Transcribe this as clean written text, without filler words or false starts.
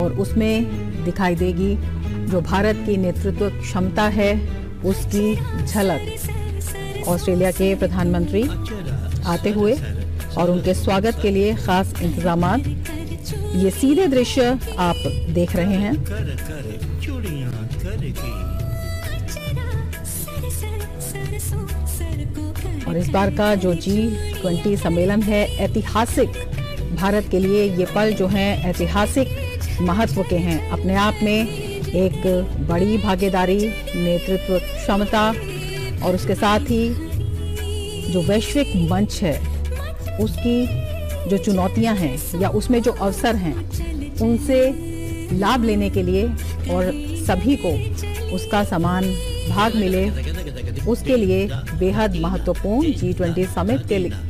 और उसमें दिखाई देगी जो भारत की नेतृत्व क्षमता है उसकी झलक। ऑस्ट्रेलिया के प्रधानमंत्री आते हुए और उनके स्वागत के लिए खास इंतजामात, ये सीधे दृश्य आप देख रहे हैं। और इस बार का जो G20 सम्मेलन है ऐतिहासिक, भारत के लिए ये पल जो हैं ऐतिहासिक महत्व के हैं। अपने आप में एक बड़ी भागीदारी, नेतृत्व क्षमता और उसके साथ ही जो वैश्विक मंच है उसकी जो चुनौतियां हैं या उसमें जो अवसर हैं उनसे लाभ लेने के लिए और सभी को उसका समान भाग मिले, उसके लिए बेहद महत्वपूर्ण G20 समिट के लिए